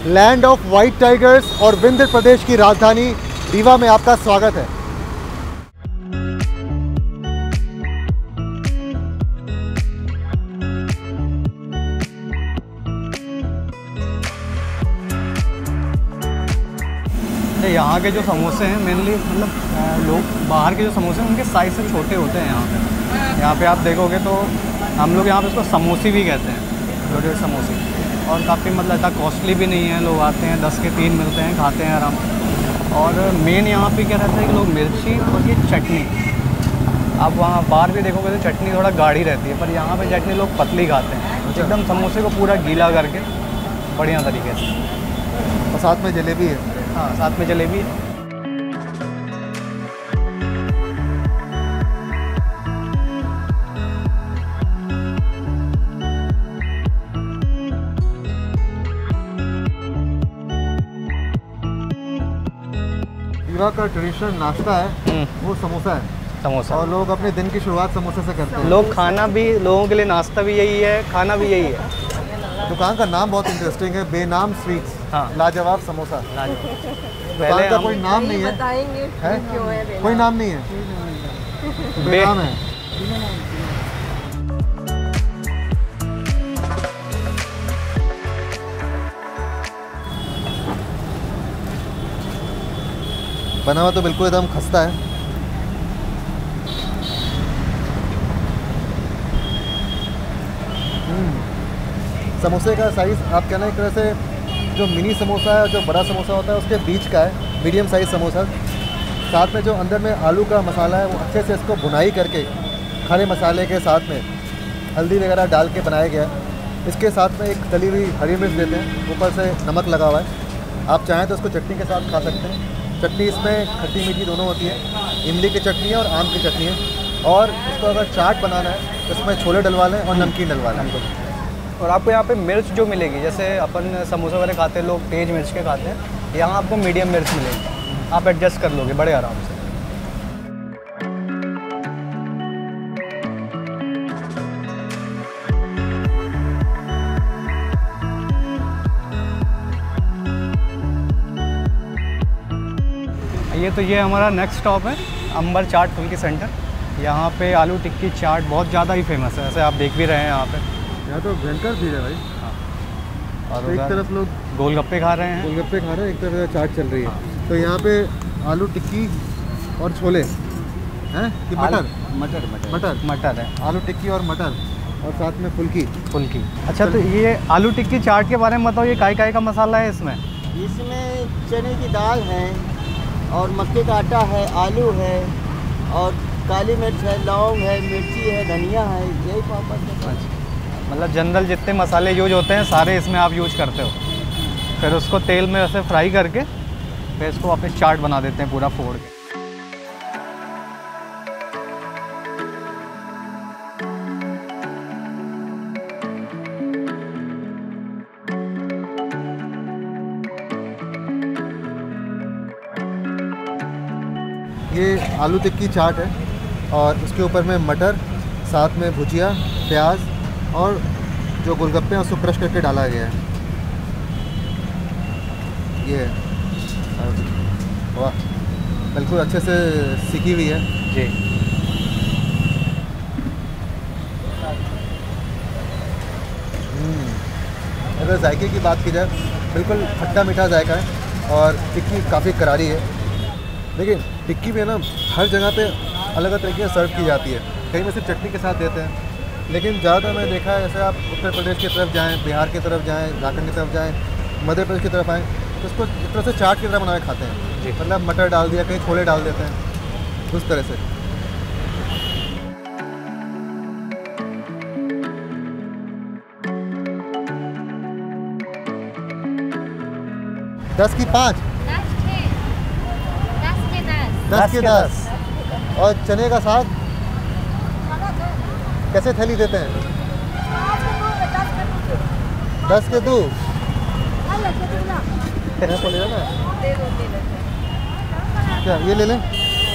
Land of white tigers और विंध्य प्रदेश की राजधानी रीवा में आपका स्वागत है। यहाँ के जो समोसे हैं मेनली मतलब लोग बाहर के जो समोसे हैं उनके साइज़ से छोटे होते हैं। यहाँ पे आप देखोगे तो हम लोग यहाँ पे इसको समोसे भी कहते हैं, छोटे समोसे, और काफ़ी मतलब इतना कॉस्टली भी नहीं है। लोग आते हैं 10 के 3 मिलते हैं, खाते हैं आराम। और मेन यहाँ पे क्या रहता है कि लोग मिर्ची और ये चटनी, आप वहाँ बाहर भी देखोगे तो चटनी थोड़ा गाढ़ी रहती है, पर यहाँ पे चटनी लोग पतली खाते हैं, एकदम समोसे को पूरा गीला करके बढ़िया तरीके से। और साथ में जलेबी है। हाँ, साथ में जलेबी है। रीवा का ट्रेडिशनल नाश्ता है वो समोसा है। समोसा, और लोग अपने दिन की शुरुआत समोसे से करते हैं। लोग खाना भी, लोगों के लिए नाश्ता भी यही है, खाना भी यही है। दुकान का नाम बहुत इंटरेस्टिंग है, बेनाम स्वीट्स। हाँ, लाजवाब समोसा। दुकान का कोई नाम नहीं है, क्यों है? कोई नाम नहीं है, बेनाम है। बना हुआ तो बिल्कुल एकदम खस्ता है। समोसे का साइज़ आप कहना एक तरह से जो मिनी समोसा है और जो बड़ा समोसा होता है उसके बीच का है, मीडियम साइज़ समोसा। साथ में जो अंदर में आलू का मसाला है वो अच्छे से इसको भुनाई करके खड़े मसाले के साथ में हल्दी वगैरह डाल के बनाया गया है। इसके साथ में एक तली हुई हरी मिर्च देते हैं, ऊपर से नमक लगा हुआ है। आप चाहें तो इसको चटनी के साथ खा सकते हैं। चटनी इसमें खट्टी मीठी दोनों होती है, इमली की चटनी है और आम की चटनी है। और इसको अगर चाट बनाना है तो इसमें छोले डलवा लें और नमकीन डलवा लें। और आपको यहाँ पे मिर्च जो मिलेगी, जैसे अपन समोसा वगैरह खाते हैं लोग तेज़ मिर्च के खाते हैं, यहाँ आपको मीडियम मिर्च मिलेगी, आप एडजस्ट कर लोगे बड़े आराम से। ये हमारा नेक्स्ट स्टॉप है अंबर चाट फुल्की सेंटर। यहाँ पे आलू टिक्की चाट बहुत ज़्यादा ही फेमस है, ऐसे आप देख भी रहे हैं यहाँ पे। यहाँ तो भयंकर भीड़ है भाई। हाँ, और तो एक तरफ लोग गोलगप्पे खा रहे हैं, एक तरफ चाट चल रही है। हाँ। तो यहाँ पे आलू टिक्की और छोले हैं कि मटर है। आलू टिक्की और मटर और साथ में फुल्की। अच्छा, तो ये आलू टिक्की चाट के बारे में बताओ, ये काय का मसाला है इसमें? इसमें चने की दाल है और मक्के का आटा है, आलू है और काली मिर्च है, लौंग है, मिर्ची है, धनिया है, यही पापड़ है। मतलब जनरल जितने मसाले यूज होते हैं सारे इसमें आप यूज करते हो। फिर उसको तेल में ऐसे फ्राई करके फिर इसको वापस चाट बना देते हैं पूरा फोड़ के। ये आलू टिक्की चाट है और उसके ऊपर में मटर, साथ में भुजिया, प्याज और जो गोलगप्पे हैं उसको क्रश करके डाला गया है। ये वाह, बिल्कुल अच्छे से सिकी हुई है जी। अगर जायके की बात की जाए, बिल्कुल खट्टा मीठा जायका है और टिक्की काफ़ी करारी है। लेकिन टिक्की में ना हर जगह पे अलग अलग तरीके से सर्व की जाती है। कहीं में सिर्फ चटनी के साथ देते हैं, लेकिन ज़्यादातर मैंने देखा है जैसे आप उत्तर प्रदेश की तरफ जाएं, बिहार की तरफ जाएं, झारखंड की तरफ जाएं, मध्य प्रदेश की तरफ आएँ तो इसको एक तरह से चाट की तरह बना के खाते हैं जी। मतलब मटर डाल दिया, कहीं छोले डाल देते हैं, उस तरह से। दस की 5, 10 के 10। और चने का साग कैसे थैली देते हैं? 10 के 2। क्या ये ले लें?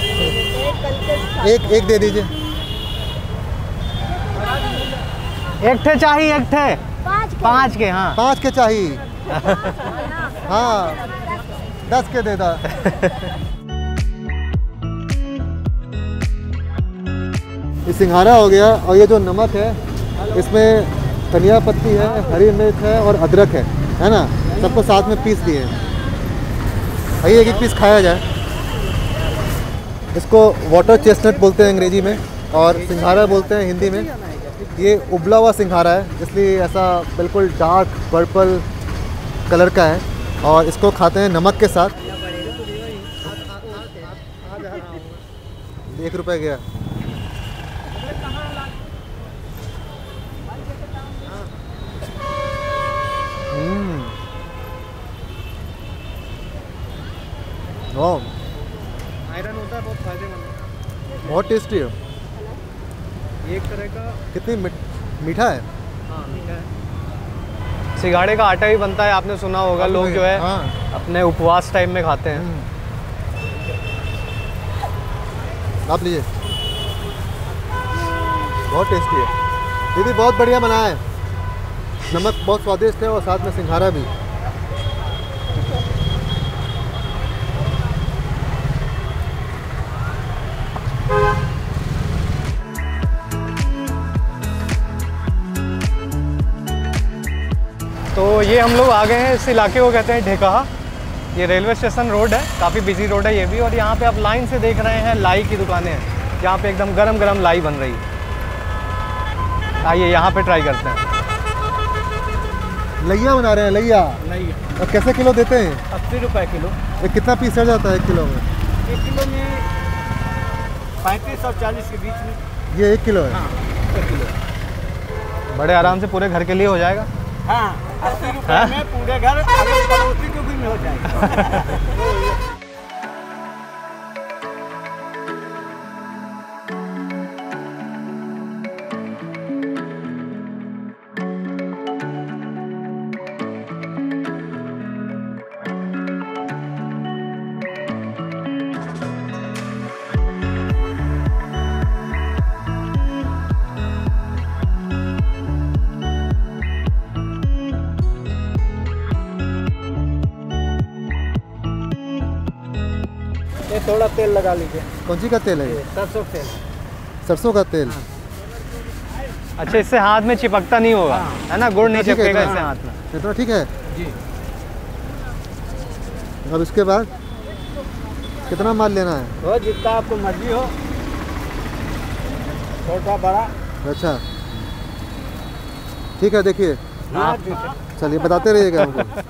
एक दे दीजिए। एक ठे चाहिए, एक ठे 5 के। हाँ 5 के चाहिए। हाँ 10 के देता। ये सिंघाड़ा हो गया और ये जो नमक है इसमें धनिया पत्ती है, हरी मिर्च है और अदरक है ना, सबको साथ में पीस दिए। आइए एक एक पीस खाया जाए। इसको वाटर चेस्टनट बोलते हैं अंग्रेजी में और सिंघाड़ा बोलते हैं हिंदी में। ये उबला हुआ सिंघाड़ा है इसलिए ऐसा बिल्कुल डार्क पर्पल कलर का है और इसको खाते हैं नमक के साथ। 1 रुपये गया। आयरन होता है, बहुत फायदेमंद है, बहुत टेस्टी है। एक तरह का। कितनी मीठा है। हाँ मीठा है। सिंघाड़े का आटा भी बनता है, आपने सुना होगा, लोग जो है हाँ। अपने उपवास टाइम में खाते हैं। आप लीजिए, बहुत टेस्टी है। दीदी बहुत बढ़िया बनाया है, नमक बहुत स्वादिष्ट है और साथ में सिंघाड़ा भी। तो ये हम लोग आ गए हैं, इस इलाके को कहते हैं ढेकहा। ये रेलवे स्टेशन रोड है, काफ़ी बिजी रोड है ये भी। और यहाँ पे आप लाइन से देख रहे हैं लाई की दुकानें हैं, जहाँ पे एकदम गरम गरम लाई बन रही है। आइए यहाँ पे ट्राई करते हैं। लैया बना रहे हैं, लैया। और कैसे किलो देते हैं? 80 रुपये किलो। ये कितना पीस चढ़ जाता है 1 किलो में? 1 किलो में 35 और 40 के बीच में। ये 1 किलो है? हाँ 1 किलो। बड़े आराम से पूरे घर के लिए हो जाएगा। हाँ 80 रुपये में पूरे घर, अगर पड़ोसी को भी हो जाएगा। ये थोड़ा तेल लगा लीजिए। कौन सी का तेल है ये? सरसों तेल। सरसों का तेल। अच्छा, इससे हाथ में चिपकता नहीं होगा, है ना? गुड़ नहीं ठीक है, चिपकेगा हाँ। इससे हाथ में। इतना ठीक है जी। अब इसके बाद कितना माल लेना है? तो जितना आपको मर्जी हो, छोटा बड़ा। अच्छा ठीक है, देखिए हाँ ठीक है। चलिए बताते रहिएगा हमको।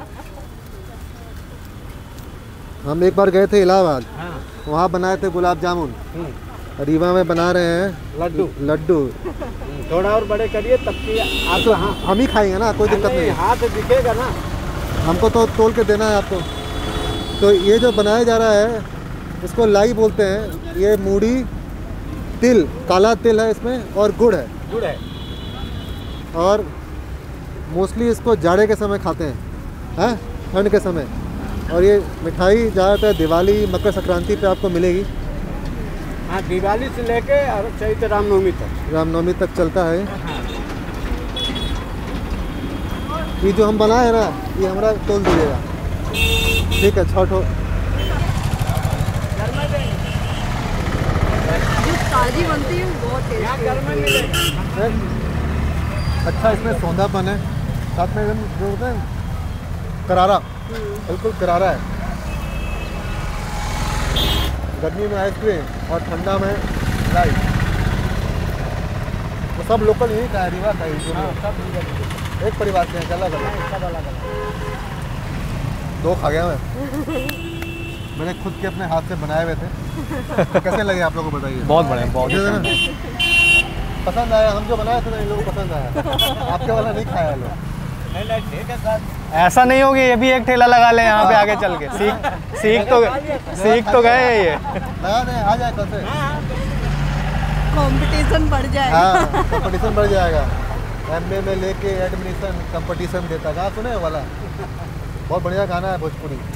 हम एक बार गए थे इलाहाबाद, हाँ। वहाँ बनाए थे गुलाब जामुन, रीवा में बना रहे हैं लड्डू। लड्डू। थोड़ा और बड़े करिए तब की आप। तो हम ही खाएंगे ना, कोई दिक्कत नहीं है। हाथ दिखेगा ना, हमको तो तोल के देना है आपको। तो ये जो बनाया जा रहा है इसको लाई बोलते हैं। ये मूढ़ी तिल, काला तिल है इसमें और गुड़ है। गुड़ है। और मोस्टली इसको जाड़े के समय खाते हैं, ठंड के समय। और ये मिठाई ज़्यादातर दिवाली मकर संक्रांति पे आपको मिलेगी। हाँ दिवाली से लेके और चैत्र रामनवमी तक। रामनवमी तक चलता है। ये जो हम बनाए हैं ना, ये हमारा तोल दीजिएगा, ठीक है? छठ हो। जो ताजी बनती है वो बहुत टेस्टी है। अच्छा, इसमें सौंधापन है, साथ में एकदम जो होता है करारा, बिल्कुल करारा है। गर्मी में आइसक्रीम और ठंडा में लाई। तो सब लोकल यही का रीवा का ही जो एक परिवार से हैं, अलग अलग। 2 खा गया मैंने खुद के अपने हाथ से बनाए हुए थे। तो कैसे लगे आप लोगों को बताइए? बहुत बढ़िया, बहुत पसंद आया। हम जो बनाए थे ना, इन लोगों को पसंद आया। आपके वाला नहीं खाया लोग। नहीं ठीक है सर। ऐसा नहीं होगी, ये भी एक ठेला लगा ले यहाँ पे आगे चल के। सीख तो गए ये। लगा दें, आ जाए कल से। कंपटीशन बढ़ जाएगा। हाँ कंपटीशन बढ़ जाएगा। एमए में लेके एडमिशन कंपटीशन देता है। सुने वाला बहुत बढ़िया गाना है भोजपुरी।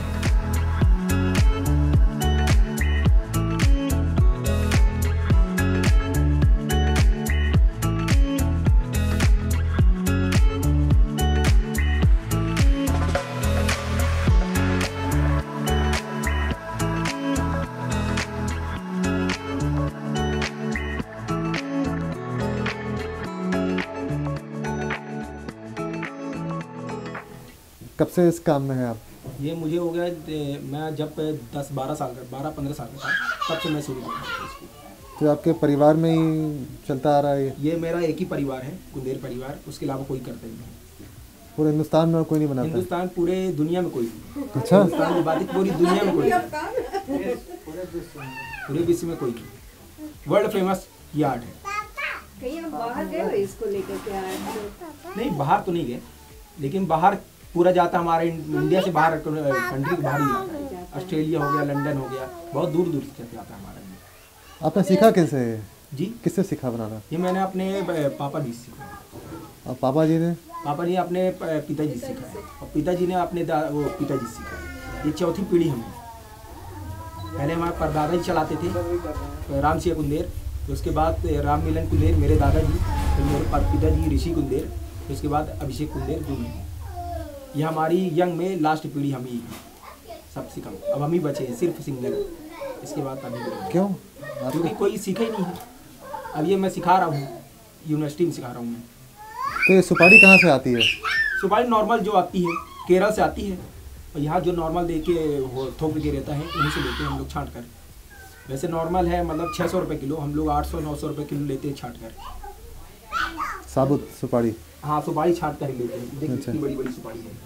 कब से इस काम में है आप? ये मुझे हो गया मैं जब 10-12 साल का 12-15 साल का था तब से मैं शुरू किया इसको। तो आपके परिवार में ही चलता आ रहा है ये मेरा एक ही परिवार है, कुंदेर परिवार, उसके अलावा कोई करता ही नहीं। पूरे हिंदुस्तान में और कोई नहीं बनाता? हिंदुस्तान पूरे दुनिया में कोई नहीं। अच्छा। हिंदुस्तान की बात पूरी दुनिया में कोई नहीं, पूरे विश्व में कोई नहीं। वर्ल्ड फेमस ये आर्ट है। कहीं आप बाहर गए हो इसको लेकर के आए हो? नहीं, बाहर तो नहीं गए, लेकिन बाहर पूरा जाता हमारे इंडिया से बाहर कंट्री के बाहर ही जाता है। ऑस्ट्रेलिया हो गया, लंदन हो गया, बहुत दूर दूर से जाता है हमारा। आपने सीखा किससे जी? किससे सीखा बनाना? ये मैंने अपने पापा जी से सीखा। और पापा जी ने? पापा ने अपने पिताजी से सीखा है और पिताजी ने अपने वो पिताजी से सीखा है। ये चौथी पीढ़ी हम है। पहले हमारे परदादा जी चलाते थे, राम सिंह कुंदेर, उसके बाद राम मिलन कुंदेर मेरे दादाजी, फिर मेरे पिताजी ऋषि कुंदेर, उसके बाद अभिषेक कुंदेर जो मैं। ये हमारी यंग में लास्ट पीढ़ी हम ही सबसे कम। अब हम ही बचे हैं सिर्फ सिंगल। इसके बाद अभी क्यों? क्योंकि कोई सीखा ही नहीं है। अब ये मैं सिखा रहा हूँ, यूनिवर्सिटी में सिखा रहा हूँ मैं। तो ये सुपारी कहाँ से आती है? सुपारी नॉर्मल जो आती है केरल से आती है, और यहाँ जो नॉर्मल दे के थोक के रहता है उन्हीं से लेते हैं हम लोग छाँट कर। वैसे नॉर्मल है मतलब 600 रुपये किलो, हम लोग 800-900 रुपये किलो लेते हैं छाँट कर। साबुत सुपारी? हाँ, सुपारी छाँट कर ही लेते हैं। देखिए कितनी बड़ी बड़ी सुपारी है।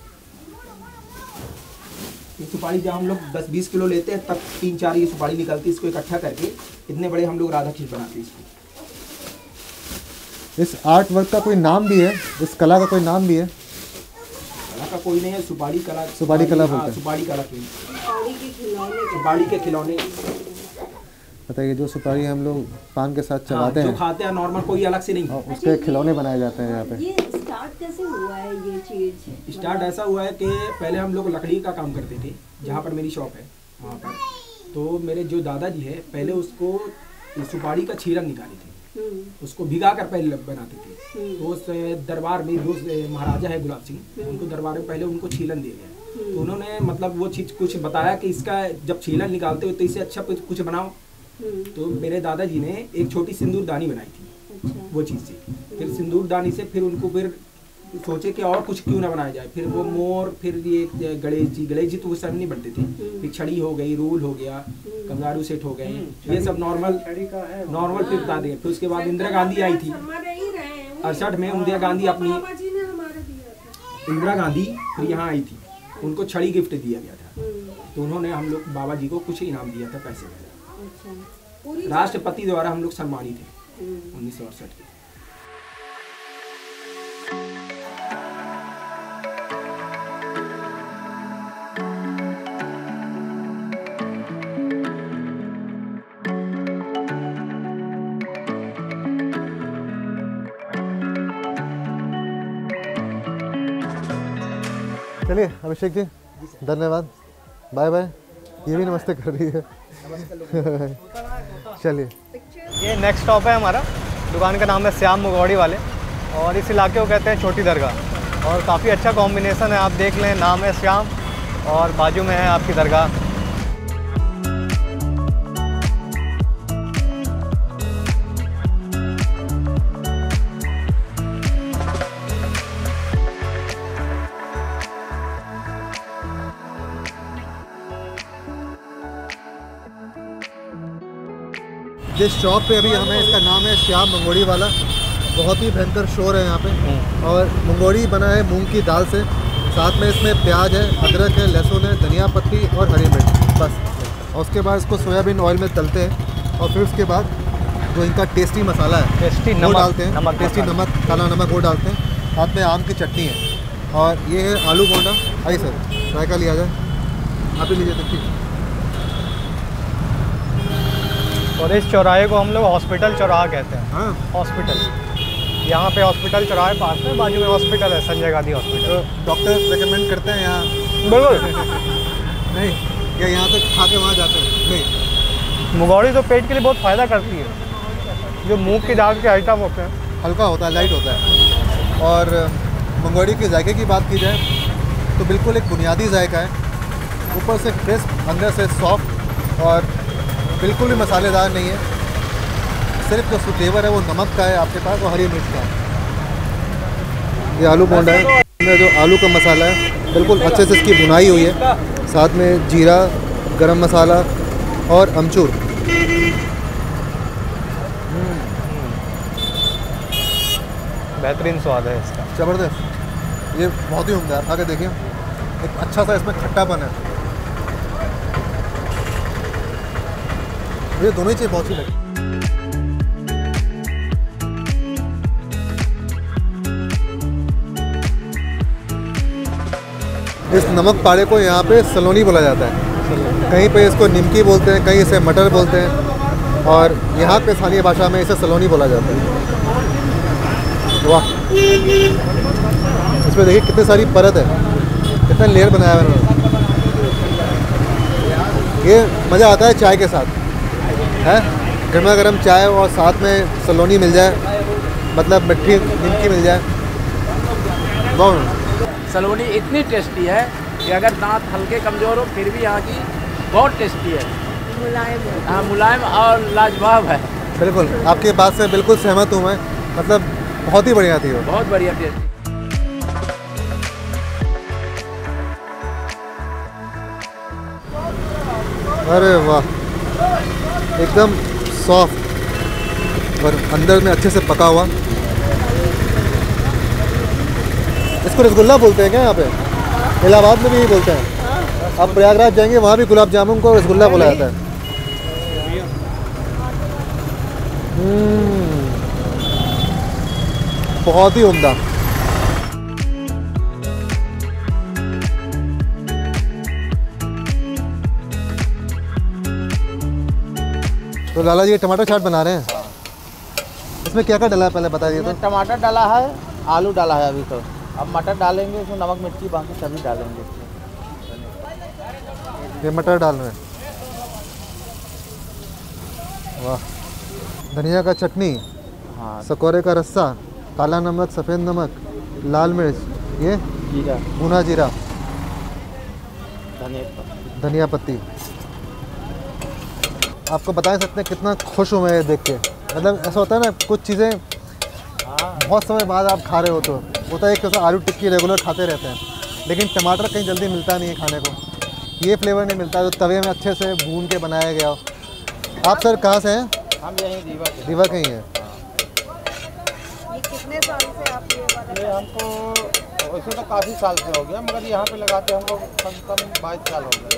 ये सुपारी जब हम लोग 10-20 किलो लेते हैं तब 3-4 ये सुपारी निकलती है। इसको इकट्ठा करके इतने बड़े हम लोग राधा कृष्ण बनाते हैं इसको। इस आर्ट वर्क का कोई नाम भी है? इस कला का कोई नाम भी है? कला का कोई नहीं है, सुपारी कला। सुपारी कला बोलते हैं। सुपारी कला की सुपारी के खिलौने बताइए, जो सुपारी हम लोग पान के साथ चलाते हैं, जो खाते हैं नॉर्मल, कोई अलग से नहीं। और उसके खिलौने बनाए जाते हैं यहाँ पे। ये स्टार्ट कैसे हुआ है ये चीज? स्टार्ट ऐसा हुआ है कि पहले हम लोग लकड़ी का काम करते थे, जहाँ पर मेरी शॉप है वहाँ पर। तो मेरे जो दादाजी है पहले उसको सुपारी का छीलन निकाले थे, उसको भिगा कर पहले बनाते थे। तो उस दरबार में जो महाराजा है गुलाब सिंह, उनको दरबार में पहले उनको छीलन दिया गया। तो उन्होंने मतलब वो चीज़ कुछ बताया कि इसका जब छीलन निकालते हो तो इससे अच्छा कुछ बनाओ। तो मेरे दादाजी ने एक छोटी सिंदूरदानी बनाई थी वो चीज़ से। फिर सिंदूरदानी से फिर उनको फिर सोचे कि और कुछ क्यों ना बनाया जाए। फिर वो मोर, फिर ये गणेश जी तो उस समय नहीं बनते थे। फिर छड़ी हो गई, रूल हो गया, कंगारू सेट हो गए, ये सब नॉर्मल फिर बता दें। फिर उसके बाद इंदिरा गांधी आई थी 68 में। इंदिरा गांधी फिर यहाँ आई थी, उनको छड़ी गिफ्ट दिया गया था। तो उन्होंने हम लोग बाबा जी को कुछ इनाम दिया था पैसे का। राष्ट्रपति द्वारा हम लोग सम्मानित थे 1968 के। चलिए अभिषेक जी, धन्यवाद, बाय बाय। ये भी नमस्ते कर रही है। चलिए, ये नेक्स्ट स्टॉप है हमारा। दुकान का नाम है श्याम मुगौड़ी वाले, और इस इलाके को कहते हैं छोटी दरगाह। और काफ़ी अच्छा कॉम्बिनेशन है, आप देख लें, नाम है श्याम और बाजू में है आपकी दरगाह। जिस शॉप पे अभी हमें, इसका नाम है श्याम मंगोड़ी वाला। बहुत ही भयंकर शोर है यहाँ पे। और मंगोड़ी बना है मूंग की दाल से, साथ में इसमें प्याज है, अदरक है, लहसुन है, धनिया पत्ती और हरी मिर्च, बस। और उसके बाद इसको सोयाबीन ऑयल में तलते हैं, और फिर उसके बाद जो इनका टेस्टी मसाला है टेस्टी वो डालते हैं, टेस्टी नमक, काला नमक वो डालते हैं। साथ में आम की चटनी है, और ये है आलू बोंडा। आइए सर, जायका लिया जाए, आप ही लीजिए देखिए। और इस चौराहे को हम लोग हॉस्पिटल चौराहा कहते हैं। हाँ, हॉस्पिटल, यहाँ पे हॉस्पिटल चौराहे पास में, बाजू में हॉस्पिटल है, संजय गांधी हॉस्पिटल। तो डॉक्टर्स रेकमेंड करते हैं यहाँ? बिल्कुल नहीं, क्या यहाँ से खा के वहाँ जाते हैं? नहीं। मुगौड़ी तो पेट के लिए बहुत फ़ायदा करती है। जो मूंग की दाल के आइटम होते हैं, हल्का होता है, लाइट होता है। और मंगोड़ी के जायके की बात की जाए तो बिल्कुल एक बुनियादी जायका है, ऊपर से क्रिस्प, अंदर से सॉफ्ट, और बिल्कुल भी मसालेदार नहीं है। सिर्फ जो फ्लेवर है वो नमक का है आपके पास, और हरी मिर्च का है। ये आलू बोंडा है। में जो आलू का मसाला है बिल्कुल अच्छे से इसकी भुनाई हुई है, साथ में जीरा, गरम मसाला और अमचूर। बेहतरीन स्वाद है इसका, ज़बरदस्त, ये बहुत ही उम्दा है। आगे देखिए, एक अच्छा सा इसमें खट्टापन है। ये दोनों ही चीज़ बहुत सी लगी। इस नमक पाड़े को यहाँ पे सलोनी बोला जाता है, कहीं पे इसको निमकी बोलते हैं, कहीं इसे मटर बोलते हैं, और यहाँ पे स्थानीय भाषा में इसे सलोनी बोला जाता है। वाह, इसमें देखिए कितनी सारी परत है, कितना लेयर बनाया है उन्होंने। ये मज़ा आता है चाय के साथ, है गर्मा गर्म चाय और साथ में सलोनी मिल जाए, मतलब मिठी निमकी मिल जाए। बहुत सलोनी इतनी टेस्टी है कि अगर दांत हल्के कमज़ोर हो फिर भी यहाँ की बहुत टेस्टी है, मुलायम है। हाँ मुलायम और लाजवाब है। बिल्कुल, आपकी बात से बिल्कुल सहमत हूँ मैं, मतलब बहुत ही बढ़िया थी वो। बहुत बढ़िया टेस्ट। अरे वाह, एकदम सॉफ्ट और अंदर में अच्छे से पका हुआ। इसको रसगुल्ला बोलते हैं क्या यहाँ पे? इलाहाबाद में भी यही बोलते हैं। आप प्रयागराज जाएंगे वहाँ भी गुलाब जामुन को रसगुल्ला बोला जाता है। बहुत ही उम्दा। तो लाला जी टमाटर चाट बना रहे हैं, इसमें क्या क्या डाला है पहले बता दिए तो। टमाटर डाला है, आलू डाला है अभी तो, अब मटर डालेंगे, उसमें नमक मिर्ची बाकी सभी डालेंगे। ये मटर डाल रहे हैं, वाह। धनिया का चटनी, हाँ, सकोरे का रस्सा, काला नमक, सफ़ेद नमक, लाल मिर्च, ये जीरा, भुना जीरा, धनिया पत्ता। धनिया पत्ती। आपको बता नहीं सकते कितना खुश हूँ मैं ये देख के। मतलब ऐसा होता है ना, कुछ चीज़ें बहुत समय बाद आप खा रहे हो तो होता है, एक तरह आलू टिक्की रेगुलर खाते रहते हैं, लेकिन टमाटर कहीं जल्दी मिलता नहीं है खाने को। ये फ्लेवर नहीं मिलता जो तवे में अच्छे से भून के बनाया गया हो। आप सर कहाँ से हैं? हम यहीं रीवा के ही हैं। ये कितने साल से आप ये वाला? ये हमको वैसे तो काफ़ी साल से हो गया, मगर यहाँ पे लगाते हमको कम से कम 22 साल हो गए।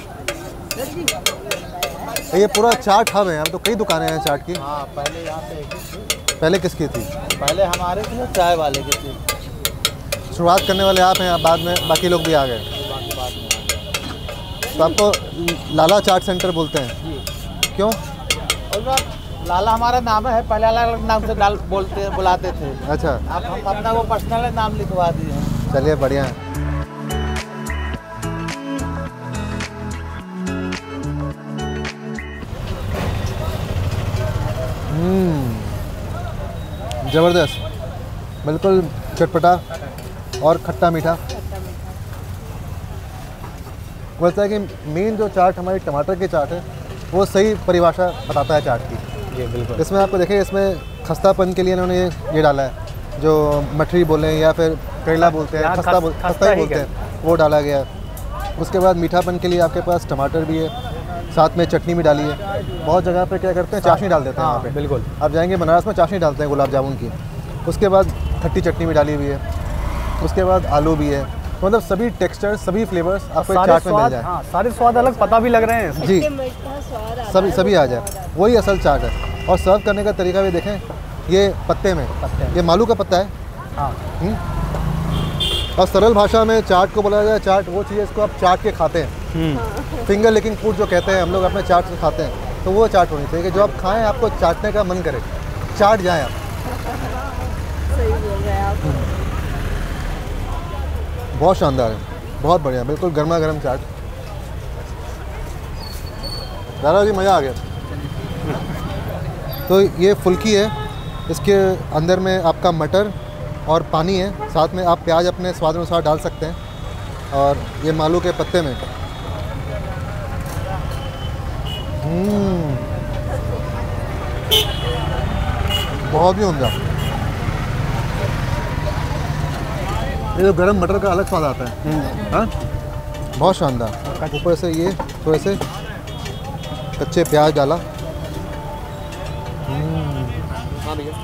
ये पूरा चाट हब है, हम तो कई दुकानें हैं चाट की। हाँ, पहले यहाँ पे एक ही थी, पहले किसकी थी? पहले हमारे थे, चाय वाले के थे। शुरुआत करने वाले आप हैं, बाद में बाकी लोग भी आ गए। बाकी बाद में तो आपको लाला चाट सेंटर बोलते हैं, क्यों? और बात लाला हमारा नाम है, पहले अलग अलग नाम से बुलाते थे। अच्छा, अब हम अपना वो पर्सनल नाम लिखवा दिए हैं। चलिए बढ़िया है। ज़बरदस्त, बिल्कुल चटपटा और खट्टा मीठा। बोलता है कि मेन जो चाट हमारी टमाटर की चाट है वो सही परिभाषा बताता है चाट की। जी बिल्कुल। इसमें आपको देखिए, इसमें खस्तापन के लिए इन्होंने ये डाला है, जो मठरी बोलें या फिर करेला बोलते हैं, खस्ता ही बोलते हैं, वो डाला गया है। उसके बाद मीठापन के लिए आपके पास टमाटर भी है, साथ में चटनी भी डाली है। बहुत जगह पे क्या करते हैं, चाशनी डाल देते हैं यहाँ पे। बिल्कुल, आप जाएंगे बनारस में चाशनी डालते हैं गुलाब जामुन की। उसके बाद खट्टी चटनी भी डाली हुई है, उसके बाद आलू भी है। तो मतलब सभी टेक्सचर, सभी फ्लेवर्स आपको एक चाट में मिल जाए। हाँ, सारे स्वाद अलग पता भी लग रहे हैं जी, मीठा स्वाद आता है। सभी आ जाए, वही असल चाट है। और सर्व करने का तरीका भी देखें, ये पत्ते में, ये मालू का पत्ता है। हाँ, और सरल भाषा में चाट को बोला जाए, चाट वो चीज़ है इसको आप चाट के खाते हैं, फिंगर लिकिंग फूड जो कहते हैं हम लोग अपने चाट से खाते हैं, तो वो चाट होनी चाहिए कि जो आप खाएं आपको चाटने का मन करे, चाट जाएं आप। सही बोल रहे हैं आप। बहुत शानदार है, बहुत बढ़िया, बिल्कुल गर्मा गर्म चाट। दादा जी मज़ा आ गया। तो ये फुल्की है, इसके अंदर में आपका मटर और पानी है, साथ में आप प्याज अपने स्वाद अनुसार डाल सकते हैं। और ये मालू के पत्ते में बहुत ही उम्दा। ये जो गरम मटर का अलग स्वाद आता है। हाँ, बहुत शानदार। ऊपर से ये थोड़े से कच्चे प्याज डाला। हाँ भैया,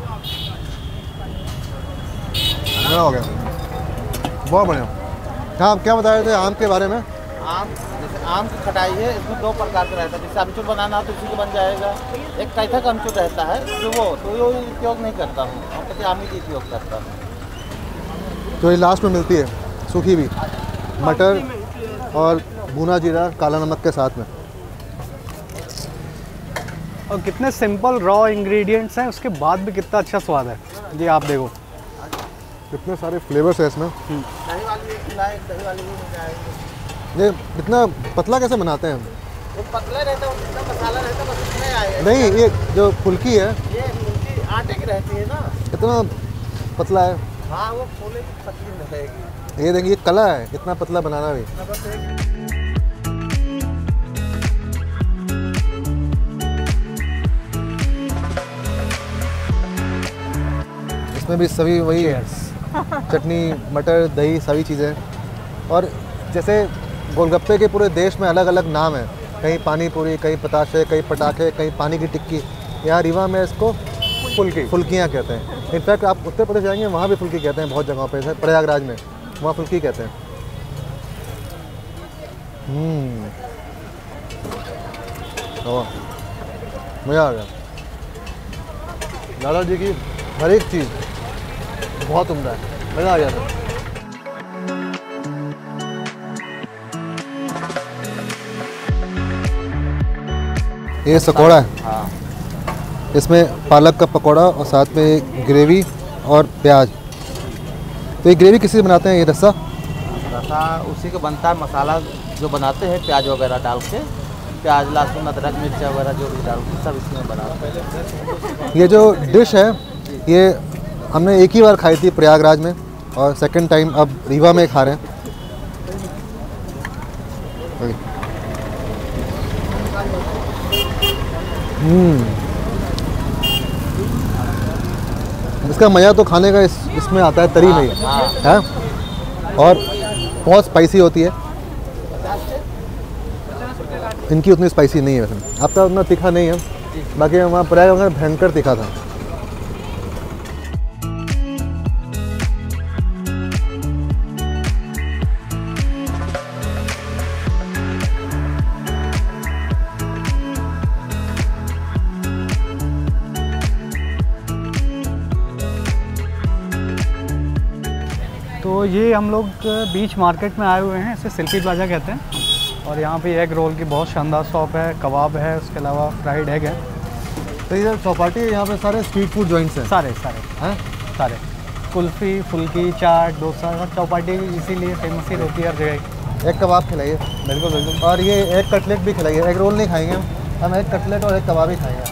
बढ़िया हो गया, बहुत बढ़िया। हाँ, आप क्या बता रहे थे आम के बारे में? आम, जैसे आम की खटाई है, इसमें 2 प्रकार का रहता है। जैसे अमचूर बनाना तो इसी को बन जाएगा। एक कैथा का अमचूर रहता है, तो ये उपयोग नहीं करता हूँ, हम कहते आम ही का उपयोग करता हूँ। तो ये लास्ट में मिलती है सूखी भी मटर और भुना जीरा काला नमक के साथ में। और कितने सिंपल रॉ इंग्रेडिएंट्स हैं, उसके बाद भी कितना अच्छा स्वाद है। जी आप देखो कितने सारे फ्लेवर्स है इसमें। दही वाली भी खिलाए, दही वाली भी मिल जाएगी। ये इतना पतला कैसे बनाते हैं? वो पतला रहता है, उसका मसाला रहता है, बस इतना ही आएगा। नहीं, ये जो फुल्की है ये फुल्की आटे की रहती है ना। इतना पतला है। हाँ, वो फूले की पतली रहेगी। ये देखिए, ये कला है इतना पतला बनाना भी। बस एक इसमें भी सभी वही है, चटनी, मटर, दही, सभी चीज़ें। और जैसे गोलगप्पे के पूरे देश में अलग अलग नाम है, कहीं पानी पूरी, कहीं पताशे, कहीं पटाखे, कहीं पानी की टिक्की। यहाँ रीवा में इसको फुल्कियाँ कहते हैं। इनफैक्ट आप उत्तर प्रदेश जाएंगे वहाँ भी फुल्की कहते हैं, बहुत जगहों पे, जैसे प्रयागराज में वहाँ फुल्की कहते हैं। मज़ा आ गया। लाला जी की हर एक चीज़ बहुत उम्दा है, मज़ा आ गया था। ये पकौड़ा है। हाँ, इसमें पालक का पकौड़ा और साथ में ग्रेवी और प्याज। तो ये ग्रेवी किसी से बनाते हैं? ये रस्सा रसा उसी का बनता है। मसाला जो बनाते हैं प्याज वगैरह डाल के, प्याज, लहसुन, अदरक, मिर्चा वगैरह जो भी डाल के सब इसमें बनाते हैं। ये जो डिश है ये हमने एक ही बार खाई थी प्रयागराज में, और सेकंड टाइम अब रीवा में खा रहे हैं। इसका मज़ा तो खाने का इसमें आता है, तरी में ही है। और बहुत स्पाइसी होती है, इनकी उतनी स्पाइसी नहीं है। वैसे आपका उतना तीखा नहीं है, बाकी वहाँ प्रयाग में भयंकर तीखा था। तो ये हम लोग बीच मार्केट में आए हुए हैं, इसे सिल्की प्लाजा कहते हैं। और यहाँ पे एग रोल की बहुत शानदार शॉप है, कबाब है, उसके अलावा फ्राइड एग है। तो ये चौपाटी है, यहाँ पे सारे स्ट्रीट फूड जॉइंट्स हैं। सारे हैं सारे कुल्फ़ी, फुल्की, चाट, डोसा, चौपाटी इसीलिए फेमस ही होती है हर जगह। एक कबाब खिलाइए। बिल्कुल बिल्कुल। और ये एक कटलेट भी खिलाइए। एग रोल नहीं खाएंगे हम एक कटलेट और एक कबाब ही खाएंगे।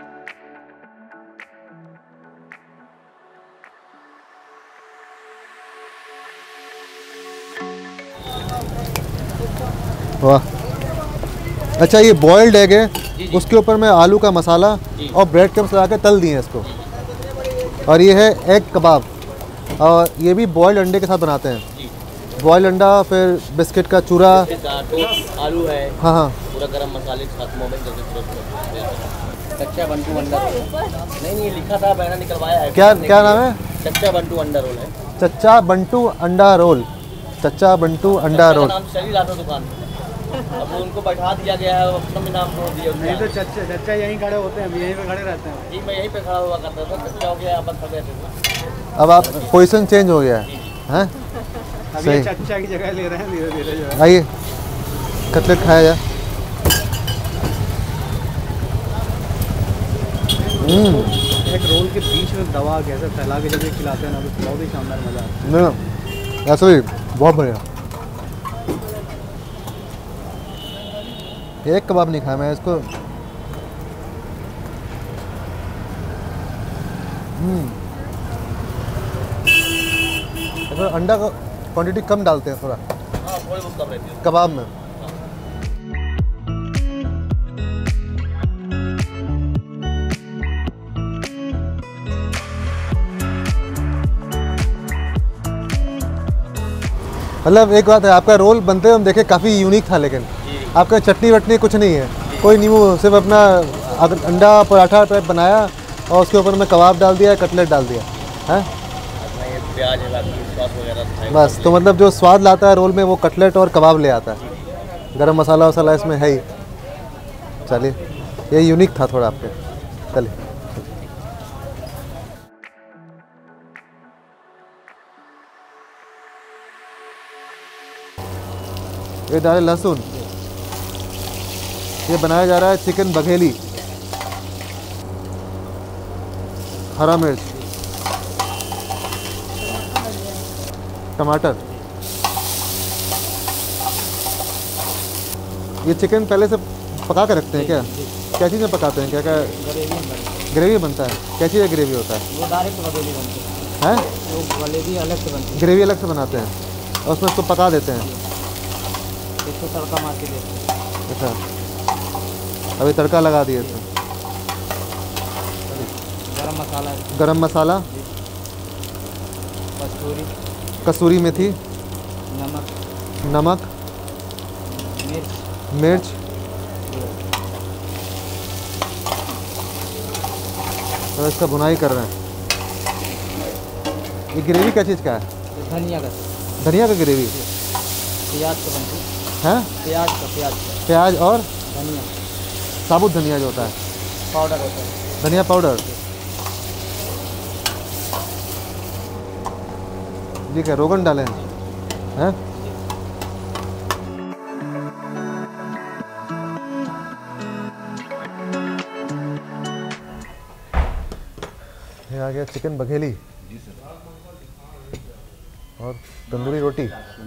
वाह, अच्छा ये बॉइल्ड एग है, उसके ऊपर में आलू का मसाला और ब्रेड क्रम्स लगा के तल दिए हैं इसको। और ये है एग कबाब, और ये भी बॉइल्ड अंडे के साथ बनाते हैं। बॉइल्ड अंडा, फिर बिस्किट का चूरा, आलू है, हाँ हाँ, पूरा गरम मसाले के साथ मोमेंट जैसे कच्चा बंटू अंडा रोल। नहीं लिखा था, मैंने निकलवाया है। क्या नाम है? कच्चा बंटू अंडा रोल है। चच्चा बंटू अंडा रोल। चच्चा बंटू अंडा रोल। नाम चल ही रहा था दुकान में, अब उनको बैठा दिया गया है, अपना भी नाम जोड़ दिया। नहीं तो चच्चा यहीं खड़े होते हैं, हम यहीं पे खड़े रहते हैं। जी, मैं यहीं पे खड़ा हुआ करता था। कच्चा हो गया, आप खड़े थे। अब आप पोजीशन चेंज हो गया है, हैं? अब सही। ये चच्चा की जगह ले रहे हैं धीरे धीरे जो है। आइए कटलेट खाया जाए। एक रोल के बीच में दवा कैसे फैला के जब ये खिलाते हैं ना, तो बहुत ही शानदार मज़ा आता है। नहीं, ऐसा भी बहुत बढ़िया। एक कबाब नहीं खाया मैं इसको। तो अंडा का क्वांटिटी कम डालते हैं थोड़ा। हाँ, थोड़ी बहुत कम रहती है कबाब में। मतलब एक बात है, आपका रोल बनते हुए हम देखे काफ़ी यूनिक था, लेकिन आपका चटनी वटनी कुछ नहीं है, कोई नींबू, सिर्फ अपना अंडा पराठा टाइप बनाया और उसके ऊपर में कबाब डाल दिया, कटलेट डाल दिया है, प्याज सॉस वगैरह बस। तो मतलब जो स्वाद लाता है रोल में वो कटलेट और कबाब ले आता है। गरम मसाला वसाला इसमें है ही। चलिए, ये यूनिक था थोड़ा आपके। चलिए, ये डाले लहसुन। ये बनाया जा रहा है चिकन बघेली, हरा मिर्च, टमाटर। ये चिकन पहले से पका के रखते हैं क्या? क्या चीज़ में पकाते हैं? क्या क्या ग्रेवी बनता है? क्या चीज़ ग्रेवी होता है? वो डायरेक्ट ग्रेवी बनती हैं? है, वो ग्रेवी अलग से बनती है। ग्रेवी अलग से बनाते हैं और उसमें उसको पका देते हैं। इसको तड़का मार के देते हैं। अच्छा, अभी तड़का लगा दिए इसमें। गरम मसाला, गरम मसाला, कस्तूरी, कसूरी मेथी, नमक, नमक, मिर्च, मिर्च, और इसका भुनाई कर रहे हैं। ये ग्रेवी क्या चीज़ का है? धनिया का, धनिया का ग्रेवी प्याज का बनती है। है? प्याज का प्याज और धनिया साबुत धनिया जो होता है, पाउडर होता है। धनिया पाउडर। ठीक है, रोगन डालें हैं? ये आ गया चिकन बघेली और तंदूरी रोटी।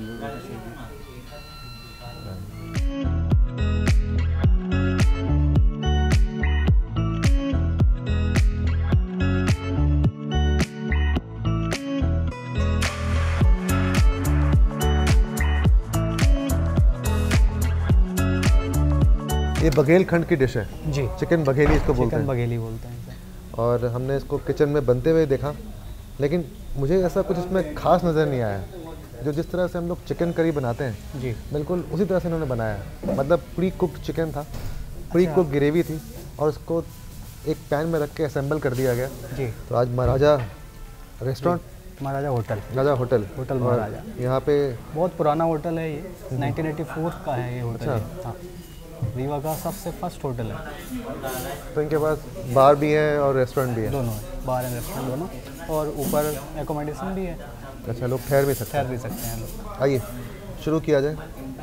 ये बघेलखंड की डिश है जी, चिकन बघेली इसको बोलते चिकन हैं। बघेली बोलते हैं इसे। और हमने इसको किचन में बनते हुए देखा, लेकिन मुझे ऐसा कुछ इसमें खास नज़र नहीं आया। जो जिस तरह से हम लोग चिकन करी बनाते हैं जी, बिल्कुल उसी तरह से इन्होंने बनाया। मतलब प्री कुक्ड चिकन था, प्री कुक्ड ग्रेवी थी और उसको एक पैन में रख के असेंबल कर दिया गया। जी। तो आज Maharaja restaurant, Maharaja hotel, Raja hotel, hotel और महाराजा। यहाँ पे बहुत पुराना होटल है ये, 1984 का है ये होटल। अच्छा। हाँ, रीवा का सबसे फर्स्ट होटल है। तो इनके पास बार भी है और रेस्टोरेंट भी है। दोनों है, बार एंड रेस्टोरेंट दोनों, और ऊपर एकोमोडेशन भी है, अच्छा, लोग ठहर भी सकते ठहर भी सकते हैं लोग। हैं। आइए शुरू किया जाए।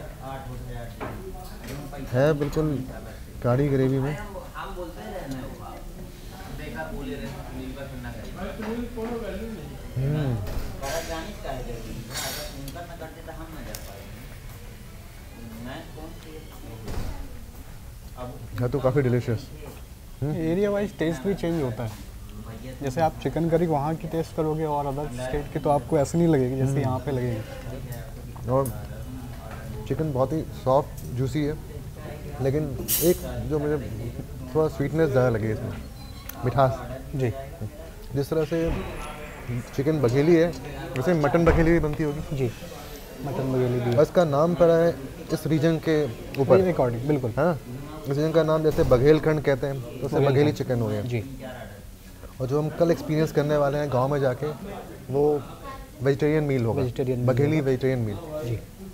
है बिल्कुल गाढ़ी ग्रेवी में। है तो काफ़ी डिलीशियस। एरिया वाइज टेस्ट भी चेंज होता है। जैसे आप चिकन करी वहाँ की टेस्ट करोगे और अदर स्टेट की, तो आपको ऐसे नहीं लगेगी जैसे यहाँ पे लगेगी। और चिकन बहुत ही सॉफ्ट जूसी है, लेकिन एक जो मुझे थोड़ा स्वीटनेस ज़्यादा लगी इसमें, मिठास। जी, जिस तरह से चिकन बघेली है वैसे मटन बघेली भी बनती होगी। जी, मटन बघेली भी और इसका नाम पड़ा है इस रीजन के ऊपर, अकॉर्डिंग, बिल्कुल। हाँ। इस रीजन का नाम जैसे बघेलखंड कहते हैं, तो उसे बघेली चिकन हो गया। जी। और जो हम कल एक्सपीरियंस करने वाले हैं गांव में जाके, वो वेजिटेरियन मील होगा, वेजिटेरियन बघेली वेजिटेरियन मील। जी।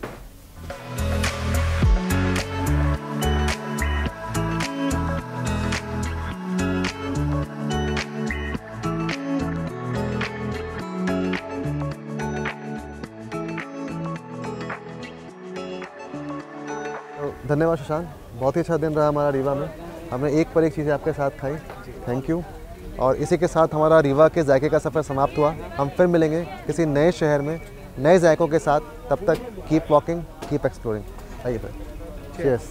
धन्यवाद सुशांत, बहुत ही अच्छा दिन रहा हमारा रीवा में। हमने एक पर एक चीज़ें आपके साथ खाई, थैंक यू। और इसी के साथ हमारा रीवा के जायके का सफ़र समाप्त हुआ। हम फिर मिलेंगे किसी नए शहर में नए जायकों के साथ। तब तक कीप वॉकिंग, कीप एक्सप्लोरिंग। आइए फिर, चीयर्स।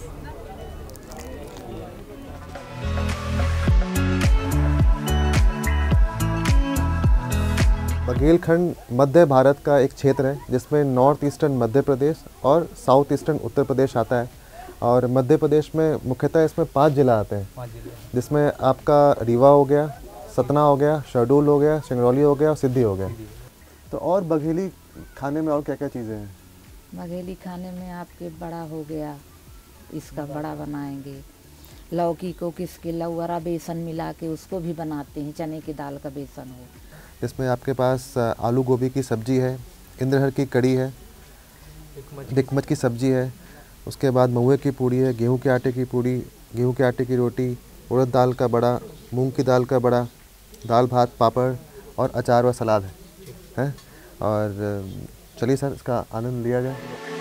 बघेलखंड मध्य भारत का एक क्षेत्र है जिसमें नॉर्थ ईस्टर्न मध्य प्रदेश और साउथ ईस्टर्न उत्तर प्रदेश आता है। और मध्य प्रदेश में मुख्यतः इसमें 5 ज़िला आते हैं, जिसमें आपका रीवा हो गया, सतना हो गया, शहडोल हो गया, सिंगरौली हो गया और सिद्धि हो गया। तो और बघेली खाने में और क्या क्या चीज़ें हैं? बघेली खाने में आपके बड़ा हो गया, इसका बड़ा बनाएंगे। लौकी को किसके लौरा बेसन मिला के उसको भी बनाते हैं, चने की दाल का बेसन हो। इसमें आपके पास आलू गोभी की सब्जी है, इंद्रहर की कड़ी है, डिकमच की सब्जी है, उसके बाद महुए की पूड़ी है, गेहूं के आटे की पूड़ी, गेहूं के आटे की रोटी, उड़द दाल का बड़ा, मूंग की दाल का बड़ा, दाल भात पापड़ और अचार व सलाद है। और चलिए सर, इसका आनंद लिया जाए।